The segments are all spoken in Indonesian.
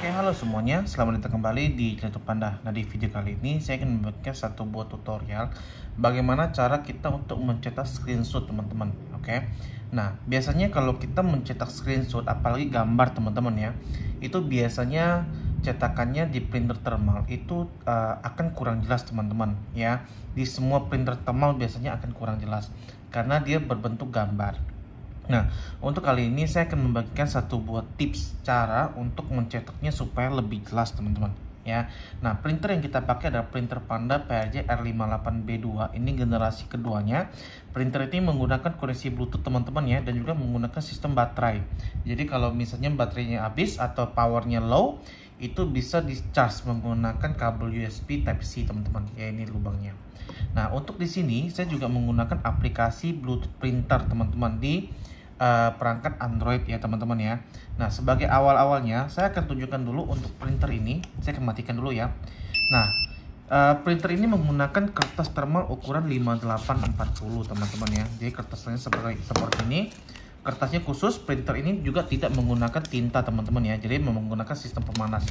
Oke, halo semuanya, selamat datang kembali di YouTube Panda. Nah, di video kali ini saya akan membuatkan satu buah tutorial bagaimana cara kita untuk mencetak screenshot, teman-teman. Oke. Nah, biasanya kalau kita mencetak screenshot, apalagi gambar, teman-teman ya, itu biasanya cetakannya di printer thermal itu akan kurang jelas, teman-teman ya. Di semua printer thermal biasanya akan kurang jelas karena dia berbentuk gambar. Nah, untuk kali ini saya akan membagikan satu buah tips cara untuk mencetaknya supaya lebih jelas, teman-teman ya. Nah, printer yang kita pakai adalah printer Panda PRJ R58B2. Ini generasi keduanya. Printer ini menggunakan koneksi Bluetooth, teman-teman ya, dan juga menggunakan sistem baterai. Jadi kalau misalnya baterainya habis atau powernya low, itu bisa di-charge menggunakan kabel USB Type-C, teman-teman. Ya, ini lubangnya. Nah, untuk di sini saya juga menggunakan aplikasi Bluetooth printer, teman-teman, di perangkat Android ya, teman-teman ya. Nah, sebagai awal-awalnya saya akan tunjukkan dulu untuk printer ini. Saya akan matikan dulu ya. Nah, printer ini menggunakan kertas thermal ukuran 5840, teman-teman ya. Jadi kertasnya seperti ini. Kertasnya khusus. Printer ini juga tidak menggunakan tinta, teman-teman ya. Jadi menggunakan sistem pemanas.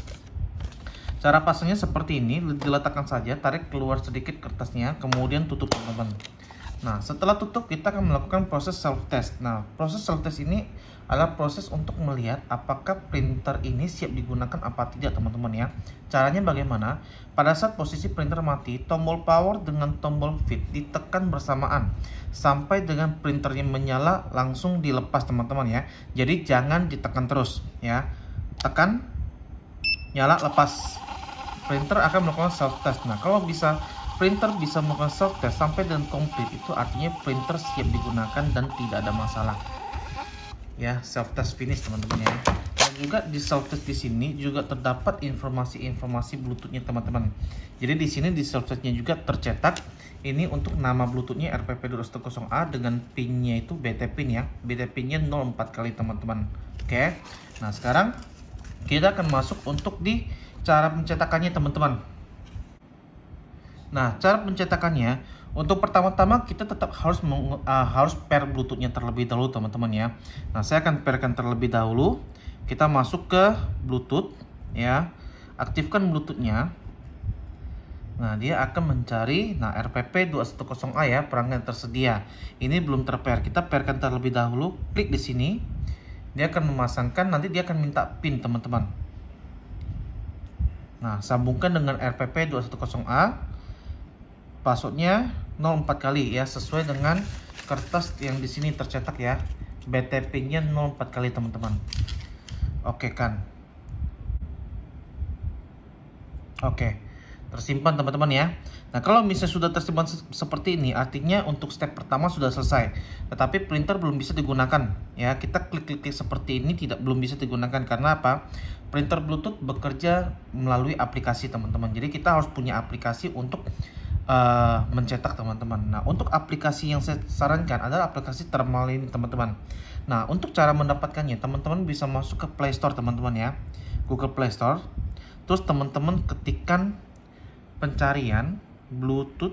Cara pasangnya seperti ini, diletakkan saja, tarik keluar sedikit kertasnya, kemudian tutup, teman-teman. Nah, setelah tutup kita akan melakukan proses self test. Nah, proses self test ini adalah proses untuk melihat apakah printer ini siap digunakan apa tidak, teman-teman ya. Caranya bagaimana? Pada saat posisi printer mati, tombol power dengan tombol fit ditekan bersamaan sampai dengan printernya menyala langsung dilepas, teman-teman ya. Jadi jangan ditekan terus ya. Tekan, nyala, lepas. Printer akan melakukan self test. Nah, kalau printer bisa melakukan self test sampai dengan komplit, itu artinya printer siap digunakan dan tidak ada masalah. Ya, self test finish, teman-teman ya. Dan juga di self test di sini juga terdapat informasi Bluetooth-nya, teman-teman. Jadi di sini di self test-nya juga tercetak ini untuk nama Bluetooth-nya RPP210A dengan pin-nya itu BT pin ya. BT pin-nya 04 kali, teman-teman. Oke. Nah, sekarang kita akan masuk untuk di cara pencetakannya, teman-teman. Nah, cara pencetakannya, untuk pertama-tama kita tetap harus pair Bluetooth-nya terlebih dahulu, teman-teman ya. Nah, saya akan pairkan terlebih dahulu. Kita masuk ke Bluetooth ya. Aktifkan Bluetooth-nya. Nah, dia akan mencari RPP210A ya, perangkat tersedia. Ini belum terpair. Kita pairkan terlebih dahulu. Klik di sini. Dia akan memasangkan, nanti dia akan minta pin, teman-teman. Nah, sambungkan dengan RPP210A. Passwordnya 04 kali ya, sesuai dengan kertas yang di sini tercetak ya. BT pin-nya 04 kali, teman-teman. Oke kan? Oke. Tersimpan, teman-teman ya. Nah, kalau misalnya sudah tersimpan seperti ini, artinya untuk step pertama sudah selesai. Tetapi printer belum bisa digunakan ya. Kita klik-klik seperti ini belum bisa digunakan karena apa? Printer Bluetooth bekerja melalui aplikasi, teman-teman. Jadi kita harus punya aplikasi untuk mencetak, teman-teman. Nah, untuk aplikasi yang saya sarankan adalah aplikasi thermal ini, teman-teman. Nah, untuk cara mendapatkannya, teman-teman bisa masuk ke Play Store, teman-teman ya. Google Play Store. Terus teman-teman ketikkan pencarian Bluetooth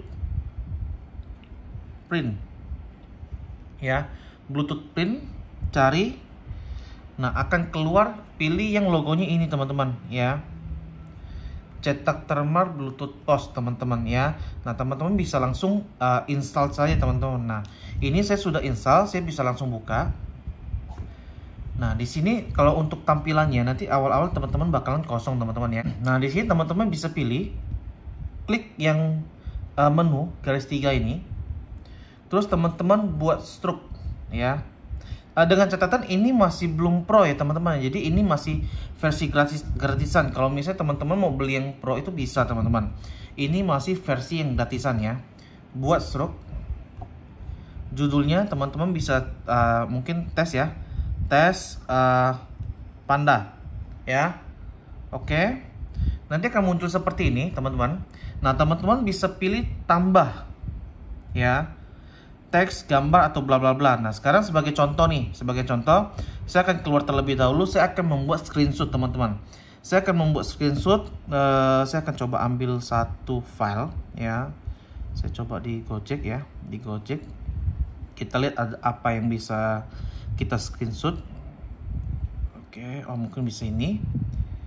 print ya, Bluetooth print, cari. Nah, akan keluar, pilih yang logonya ini, teman-teman ya. Cetak thermal Bluetooth post, teman-teman ya. Nah, teman-teman bisa langsung install saja, teman-teman. Nah, ini saya sudah install, saya bisa langsung buka. Nah, di sini kalau untuk tampilannya nanti awal-awal teman-teman bakalan kosong, teman-teman ya. Nah, di sini teman-teman bisa pilih, klik yang menu garis 3 ini. Terus teman-teman buat stroke ya. Dengan catatan ini masih belum pro ya, teman-teman. Jadi ini masih versi gratisan. Kalau misalnya teman-teman mau beli yang pro itu bisa, teman-teman. Ini masih versi yang gratisan ya. Buat stroke. Judulnya teman-teman bisa mungkin tes ya. Tes Panda ya. Oke. Nanti akan muncul seperti ini, teman-teman. Nah, teman-teman bisa pilih tambah ya, teks, gambar, atau bla bla bla. Nah, sekarang sebagai contoh nih, saya akan keluar terlebih dahulu. Saya akan membuat screenshot, teman-teman. Saya akan membuat screenshot. Saya akan coba ambil satu file ya. Saya coba di Gojek ya, di Gojek. Kita lihat ada apa yang bisa kita screenshot. Oke, oh mungkin bisa ini.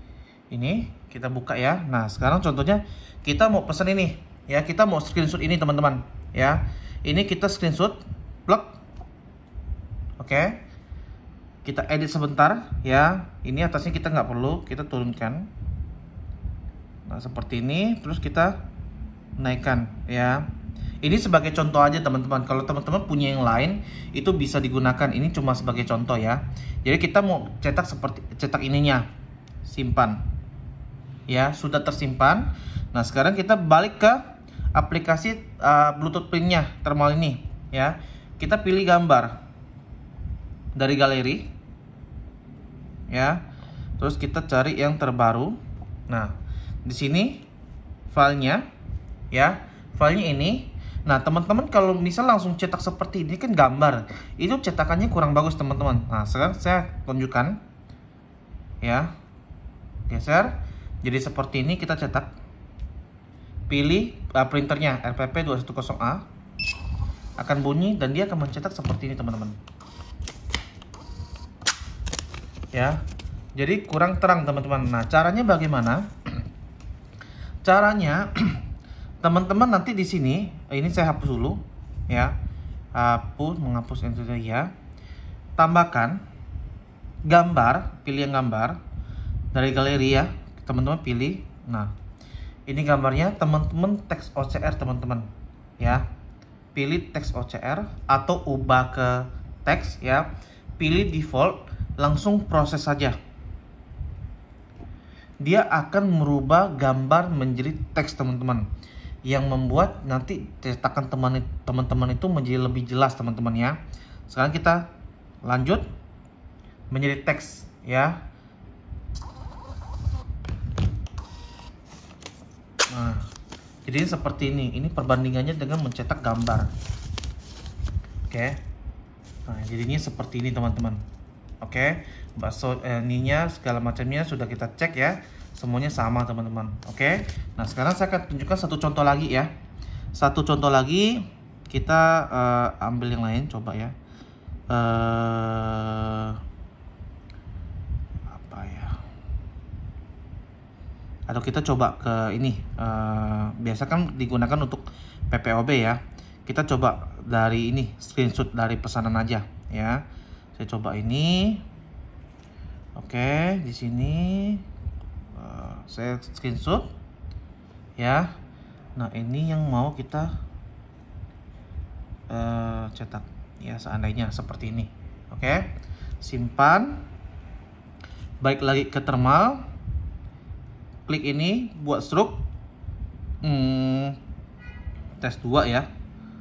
Ini kita buka ya. Nah, sekarang contohnya kita mau pesan ini ya, kita mau screenshot ini teman-teman ya. Ini kita screenshot, plug. Oke. Kita edit sebentar ya. Ini atasnya kita nggak perlu, kita turunkan. Nah, seperti ini, terus kita naikkan ya. Ini sebagai contoh aja teman-teman. Kalau teman-teman punya yang lain itu bisa digunakan. Ini cuma sebagai contoh ya. Jadi kita mau cetak seperti cetak ininya. Simpan. Ya, sudah tersimpan. Nah, sekarang kita balik ke aplikasi Bluetooth printnya, thermal ini ya. Kita pilih gambar dari galeri ya. Terus kita cari yang terbaru. Nah, di sini filenya ya, filenya ini. Nah, teman-teman kalau misal langsung cetak seperti ini kan gambar, itu cetakannya kurang bagus teman-teman. Nah, sekarang saya tunjukkan ya, geser jadi seperti ini. Kita cetak, pilih printernya RPP 210A, akan bunyi dan dia akan mencetak seperti ini teman-teman ya. Jadi kurang terang teman-teman. Nah, caranya bagaimana? Caranya teman-teman nanti di sini, ini saya hapus dulu ya. Hapus, menghapus itu ya. Tambahkan gambar, pilih yang gambar dari galeri ya. Teman-teman pilih. Nah, ini gambarnya, teman-teman teks OCR teman-teman ya. Pilih teks OCR atau ubah ke teks ya. Pilih default, langsung proses saja. Dia akan merubah gambar menjadi teks teman-teman, yang membuat nanti cetakan teman-teman itu menjadi lebih jelas teman-teman ya. Sekarang kita lanjut menjadi teks ya. Nah, jadi seperti ini. Ini perbandingannya dengan mencetak gambar. Oke. Nah, jadinya seperti ini teman-teman. Oke, bakso ininya segala macamnya sudah kita cek ya, semuanya sama teman-teman. Oke, nah sekarang saya akan tunjukkan satu contoh lagi ya. Satu contoh lagi, kita ambil yang lain coba ya. Apa ya? Atau kita coba ke ini. Biasa kan digunakan untuk PPOB ya. Kita coba dari ini, screenshot dari pesanan aja ya. Saya coba ini. Oke, di sini saya screenshot ya. Nah, ini yang mau kita cetak ya, seandainya seperti ini. Oke, simpan, balik lagi ke thermal, klik ini buat stroke, tes 2 ya.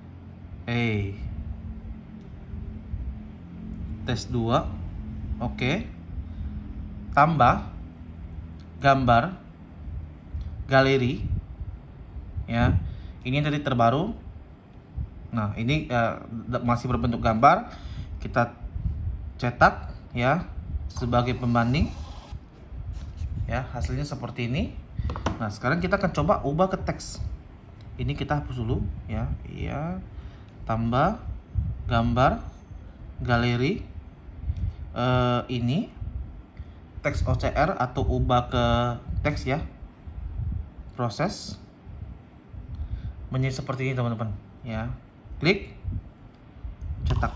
Tes 2. Oke. Tambah gambar galeri ya. Ini tadi terbaru. Nah, ini masih berbentuk gambar. Kita cetak ya sebagai pembanding ya, hasilnya seperti ini. Nah, sekarang kita akan coba ubah ke teks. Ini kita hapus dulu ya. Iya. Tambah gambar galeri, ini teks OCR atau ubah ke teks ya. Proses menjadi seperti ini teman-teman ya. Klik, cetak.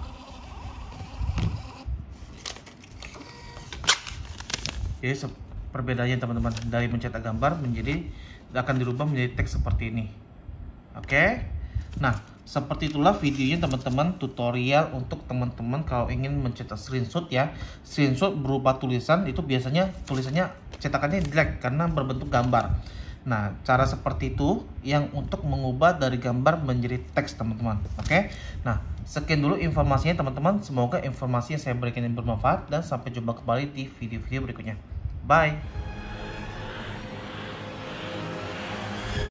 Jadi perbedaannya teman-teman, dari mencetak gambar menjadi akan dirubah menjadi teks seperti ini. Oke. Nah, seperti itulah videonya teman-teman, tutorial untuk teman-teman kalau ingin mencetak screenshot ya. Screenshot berupa tulisan itu biasanya tulisannya cetakannya jelek karena berbentuk gambar. Nah, cara seperti itu yang untuk mengubah dari gambar menjadi teks teman-teman. Oke. Nah, sekian dulu informasinya teman-teman. Semoga informasi yang saya berikan ini bermanfaat dan sampai jumpa kembali di video-video berikutnya. Bye.